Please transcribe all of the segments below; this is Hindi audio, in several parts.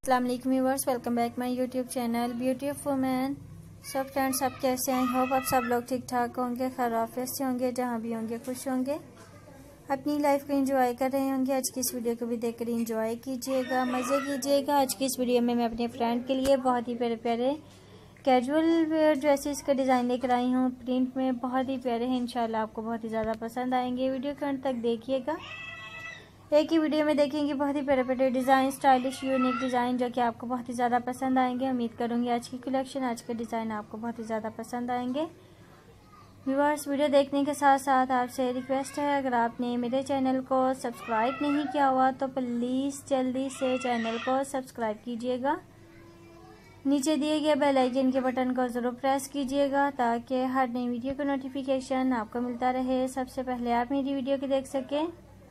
अस्सलाम वालेकुम viewers, welcome back my YouTube channel beauty of women. सब फ्रेंड्स, आप कैसे हैं? होप आप सब लोग ठीक ठाक होंगे, खैरियत से होंगे, जहाँ भी होंगे खुश होंगे, अपनी लाइफ को एंजॉय कर रहे होंगे। आज की इस वीडियो को भी देखकर एंजॉय कीजिएगा, मज़े कीजिएगा। आज की इस वीडियो में मैं अपने फ्रेंड के लिए बहुत ही प्यारे प्यारे कैजुअल वेयर ड्रेसेस का डिज़ाइन लेकर आई हूँ। प्रिंट में बहुत ही प्यारे हैं, इंशाल्लाह आपको बहुत ही ज़्यादा पसंद आएंगे। वीडियो के अंत तक देखिएगा। एक ही वीडियो में देखेंगे बहुत ही प्यारे प्यारे डिज़ाइन, स्टाइलिश यूनिक डिज़ाइन जो कि आपको बहुत ही ज़्यादा पसंद आएंगे। उम्मीद करूँगी आज की कलेक्शन, आज के डिज़ाइन आपको बहुत ही ज़्यादा पसंद आएंगे। व्यूअर्स, वीडियो देखने के साथ साथ आपसे रिक्वेस्ट है, अगर आपने मेरे चैनल को सब्सक्राइब नहीं किया हुआ तो प्लीज़ जल्दी से चैनल को सब्सक्राइब कीजिएगा। नीचे दिए गए बेल आइकन के बटन को ज़रूर प्रेस कीजिएगा ताकि हर नई वीडियो का नोटिफिकेशन आपको मिलता रहे, सबसे पहले आप मेरी वीडियो को देख सकें।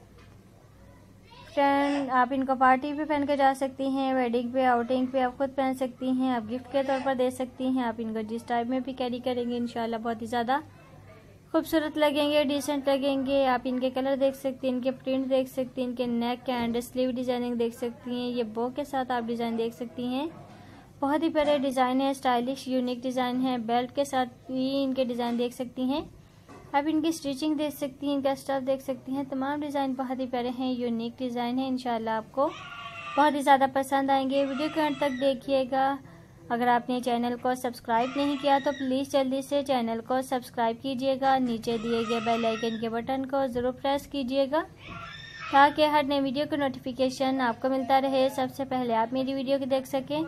फ्रेंड, आप इनको पार्टी पे पहन के जा सकती हैं, वेडिंग पे, आउटिंग पे आप खुद पहन सकती हैं, आप गिफ्ट के तौर पर दे सकती हैं। आप इनको जिस टाइप में भी कैरी करेंगे इंशाल्लाह बहुत ही ज़्यादा खूबसूरत लगेंगे, डिसेंट लगेंगे। आप इनके कलर देख सकती हैं, इनके प्रिंट देख सकती हैं, इनके नेक एंड स्लीव डिज़ाइनिंग देख सकती हैं। ये बो के साथ आप डिज़ाइन देख सकती हैं, बहुत ही प्यारे डिज़ाइन है, स्टाइलिश यूनिक डिज़ाइन है। बेल्ट के साथ भी इनके डिज़ाइन देख सकती हैं, आप इनकी स्टिचिंग देख सकती हैं, इनका स्टफ देख सकती हैं। तमाम डिज़ाइन बहुत ही प्यारे हैं, यूनिक डिज़ाइन है, इंशाल्लाह आपको बहुत ही ज़्यादा पसंद आएंगे। वीडियो के अंत तक देखिएगा। अगर आपने चैनल को सब्सक्राइब नहीं किया तो प्लीज़ जल्दी से चैनल को सब्सक्राइब कीजिएगा। नीचे दिए गए बेल आइकन के बटन को ज़रूर प्रेस कीजिएगा ताकि हर नई वीडियो का नोटिफिकेशन आपको मिलता रहे, सबसे पहले आप मेरी वीडियो को देख सकें।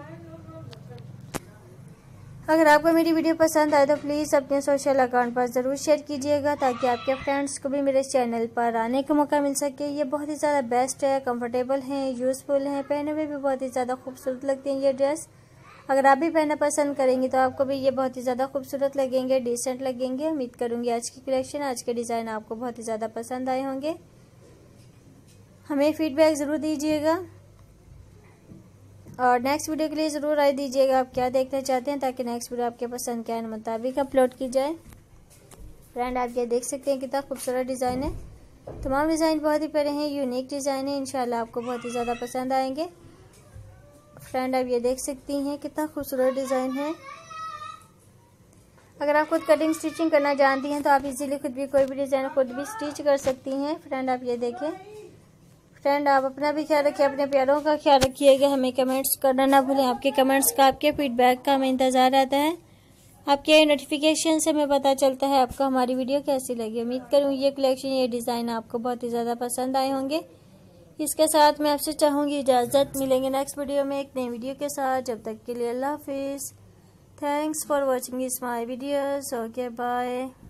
अगर आपको मेरी वीडियो पसंद आए तो प्लीज़ अपने सोशल अकाउंट पर ज़रूर शेयर कीजिएगा ताकि आपके फ्रेंड्स को भी मेरे चैनल पर आने का मौका मिल सके। ये बहुत ही ज़्यादा बेस्ट है, कंफर्टेबल हैं, यूज़फुल हैं, पहनने में भी बहुत ही ज़्यादा खूबसूरत लगती हैं ये ड्रेस। अगर आप भी पहनना पसंद करेंगी तो आपको भी ये बहुत ही ज़्यादा खूबसूरत लगेंगे, डिसेंट लगेंगे। उम्मीद करूँगी आज की कलेक्शन, आज के डिज़ाइन आपको बहुत ही ज़्यादा पसंद आए होंगे। हमें फीडबैक ज़रूर दीजिएगा और नेक्स्ट वीडियो के लिए ज़रूर राय दीजिएगा आप क्या देखना चाहते हैं, ताकि नेक्स्ट वीडियो आपके पसंद के मुताबिक अपलोड की जाए। फ्रेंड, आप ये देख सकते हैं कितना खूबसूरत डिज़ाइन है। तमाम डिज़ाइन बहुत ही प्यारे हैं, यूनिक डिज़ाइन है, इंशाल्लाह आपको बहुत ही ज़्यादा पसंद आएंगे। फ्रेंड, आप ये देख सकती हैं कितना खूबसूरत डिज़ाइन है। अगर आप खुद कटिंग स्टिचिंग करना जानती हैं तो आप इजीली खुद भी कोई भी डिज़ाइन खुद भी स्टिच कर सकती हैं। फ्रेंड, आप ये देखें। फ्रेंड, आप अपना भी ख्याल रखिए, अपने प्यारों का ख्याल रखिएगा। हमें कमेंट्स करना ना भूलें, आपके कमेंट्स का, आपके फीडबैक का हमें इंतज़ार रहता है। आपके नोटिफिकेशन से हमें पता चलता है आपको हमारी वीडियो कैसी लगी। उम्मीद करूँ ये कलेक्शन, ये डिज़ाइन आपको बहुत ही ज़्यादा पसंद आए होंगे। इसके साथ मैं आपसे चाहूँगी इजाज़त, मिलेंगे नेक्स्ट वीडियो में एक नई वीडियो के साथ। जब तक के लिए अल्लाह हाफिज़। Thanks for watching this my videos. Okay, bye.